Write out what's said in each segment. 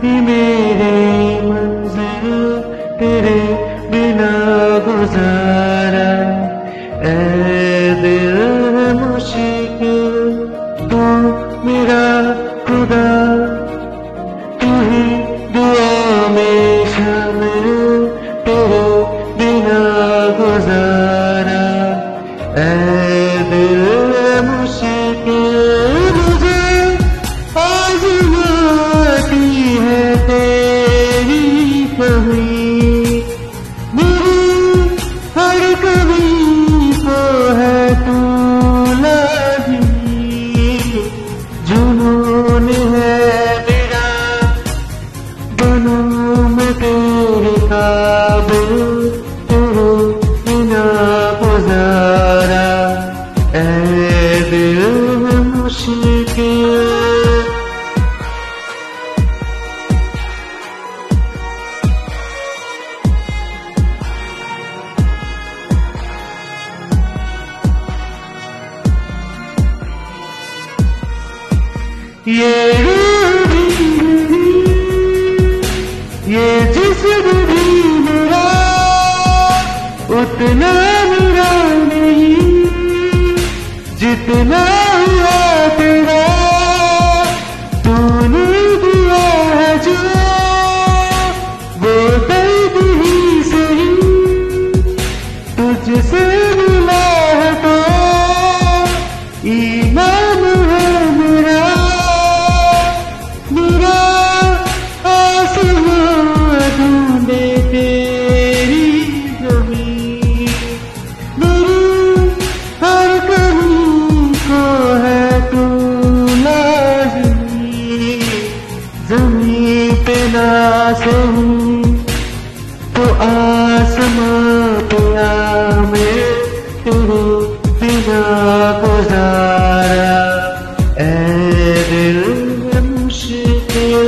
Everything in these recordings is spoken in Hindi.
ही मेरे मंजिल तेरे बिना गुजारा। ऐ दिल है मुश्किल तू मेरा खुदा, तू ही दुआ में शामिल तेरे बिना गुजारा। ऐ दिल है मुश्किल मुझे आज़माती है तेरी कमी, मेरी हर कमी को है तू लाज़मी। जुनून है मेरा बनूं मैं तेरे काबिल तेरे बिना गुजारा। ऐ दिल है मुश्किल। ये जिस्म भी मेरा उतना मेरा नहीं, जितना हुआ तेरा तूने दिया है जो वो दर्द ही सही। तुझसे मिला है तो ईमान है मेरा, मेरा आसमां ढूंढे तेरी जमीन, मेरी हर कमी को है तू लाज़मी। ज़मीं पे ना सही तो आसमां पे आ मैं तेरे बिना गुजारा। ऐ दिल है मुश्किल।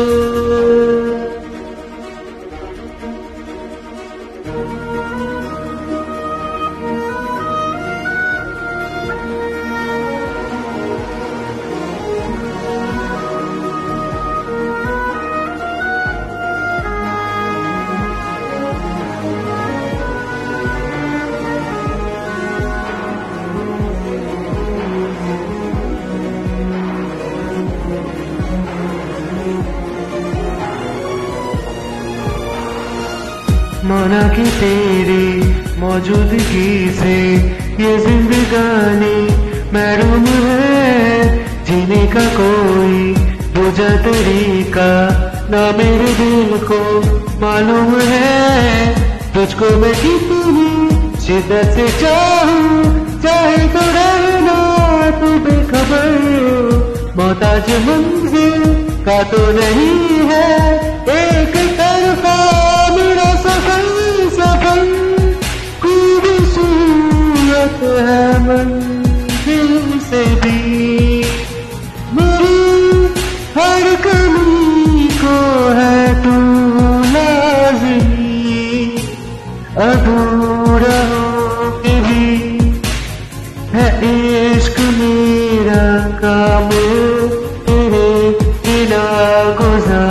माना कि तेरी मौजूदगी से ये जिंदगानी महरूम है, जीने का कोई दूजा तरीका ना मेरे दिल को मालूम है। तुझको मैं कितनी शिद्दत से चाहूं, चाहे तो रहना तू बेखबर, मोहताज मंजिल का तो नहीं है एक तरफा मेरा सफर। सफर खूबसूरत है मंजिल से भी, मेरी हर कमी को है तू लाज़मी। अधूरा हो के भी है इश्क मेरा कामिल तेरे बिना गुज़ारा।